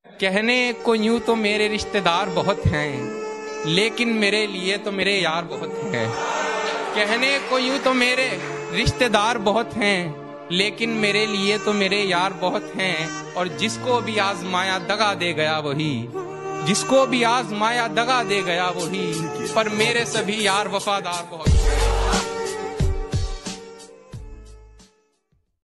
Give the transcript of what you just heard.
कहने को यूं तो मेरे रिश्तेदार बहुत हैं, लेकिन मेरे लिए तो मेरे यार बहुत हैं। कहने को यूं तो मेरे रिश्तेदार बहुत हैं, लेकिन मेरे लिए तो मेरे यार बहुत हैं। और जिसको भी आजमाया दगा दे गया वही, जिसको भी आजमाया दगा दे गया वही, पर मेरे सभी यार वफादार बहुत हैं।